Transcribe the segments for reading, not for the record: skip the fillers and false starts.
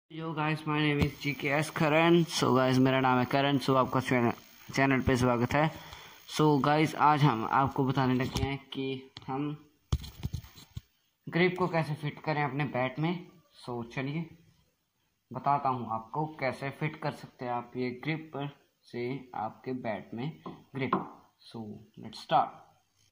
Yo guys, my name is GKS Karan. So guys, मेरा नाम है करण। सो आपका चैनल पे स्वागत है। सो गाइस, आज हम आपको बताने लगे हैं कि हम ग्रिप को कैसे फिट करें अपने बैट में। सो चलिए बताता हूँ आपको कैसे फिट कर सकते हैं आप ये ग्रिप से आपके बैट में grip. So let's start.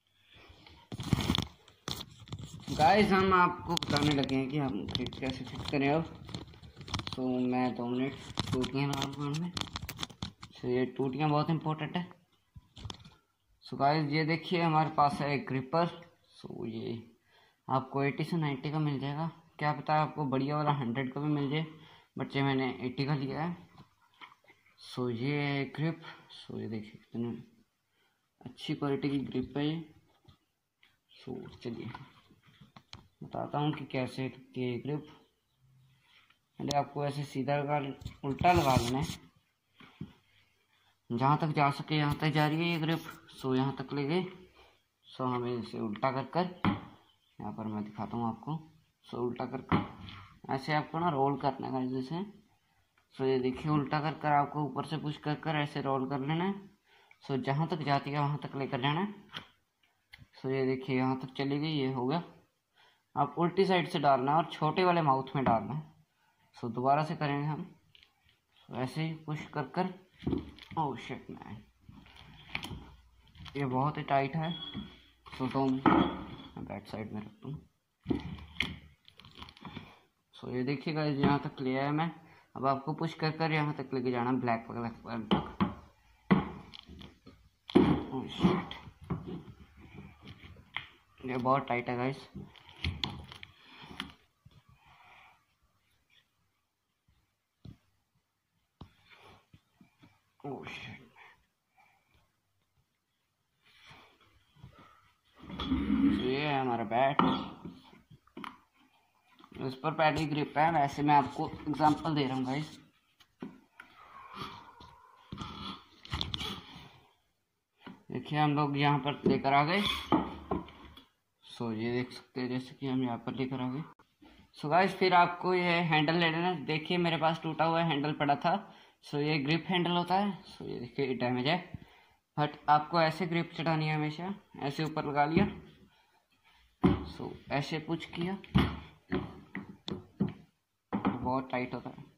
Guys, हम आपको बताने लगे हैं कि हम ग्रिप कैसे फिट करें। अब तो मैं 2 मिनट टूटियाँ लगाऊंगा में। सो ये टूटियाँ बहुत इंपॉर्टेंट है। सो गाइस, ये देखिए हमारे पास है एक ग्रिपर। सो ये आपको 80 से 90 का मिल जाएगा। क्या पता है आपको बढ़िया वाला 100 का भी मिल जाए, बट ये मैंने 80 का लिया है। सो ये है ग्रिप। सो ये देखिए कितनी अच्छी क्वालिटी की ग्रिप है ये। सो चलिए बताता हूँ कि कैसे लगती है ये ग्रिप। पहले आपको ऐसे सीधा उल्टा लगा लेना है। जहाँ तक जा सके यहाँ तक जा रही है ये ग्रिप। सो यहाँ तक ले गए। सो हमें इसे उल्टा कर कर यहाँ पर मैं दिखाता हूँ आपको। सो उल्टा कर कर ऐसे आपको ना रोल करना है जैसे। सो ये देखिए उल्टा कर कर आपको ऊपर से पुश कर कर ऐसे रोल कर लेना है। सो जहाँ तक जाती है वहाँ तक लेकर जाना है। सो ये देखिए यहाँ तक चली गई, ये हो गया। आप उल्टी साइड से डालना है और छोटे वाले माउथ में डालना है। सो दोबारा से करेंगे हम। सो ऐसे ही पुश कर कर। ओह शिट मैन, ये बहुत ही टाइट है। सो मैं बैक साइड में रखता हूँ। सो ये देखिएगा यहाँ तक ले आया मैं। अब आपको पुश कर कर यहाँ तक लेके जाना ब्लैक वाले तक। ओह शिट, ये बहुत टाइट है गाइस। ओह शिट, ये है हमारा बैट। इस पर पैडी ग्रिप है। वैसे मैं आपको एग्जांपल दे रहा हूँ गाइस। देखिए हम लोग यहाँ पर लेकर आ गए। सो ये देख सकते हैं जैसे कि हम यहाँ पर लेकर आ गए। सो गाइस, फिर आपको ये हैंडल ले लेना। देखिए मेरे पास टूटा हुआ हैंडल पड़ा था। सो ये ग्रिप हैंडल होता है। सो ये देखिए डैमेज है, बट आपको ऐसे ग्रिप चढ़ानी है हमेशा। ऐसे ऊपर लगा लिया। सो ऐसे पुश किया, बहुत टाइट होता है।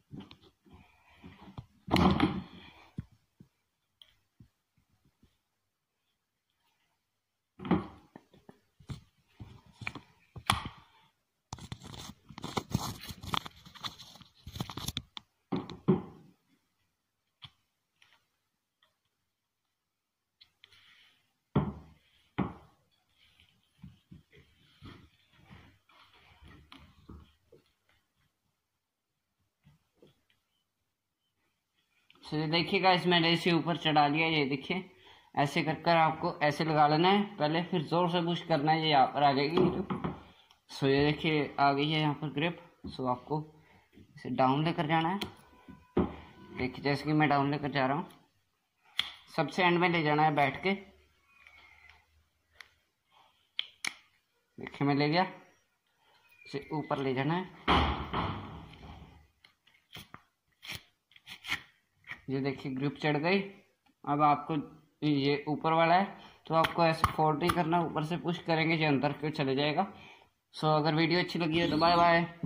सो देखिएगा इस मैंने इसे ऊपर चढ़ा लिया। ये देखिए ऐसे कर कर आपको ऐसे लगा लेना है पहले, फिर जोर से पुश करना है। ये यहाँ पर आ जाएगी। सो ये देखिए आ गई है यहाँ पर ग्रिप। सो आपको इसे डाउन लेकर जाना है। देखिए जैसे कि मैं डाउन लेकर जा रहा हूँ। सबसे एंड में ले जाना है बैठ के। देखिए मैं ले गया। इसे ऊपर ले जाना है। ये देखिए ग्रिप चढ़ गई। अब आपको ये ऊपर वाला है तो आपको ऐसे फोल्ड नहीं करना, ऊपर से पुश करेंगे जो अंदर के चले जाएगा। सो अगर वीडियो अच्छी लगी है तो बाय बाय।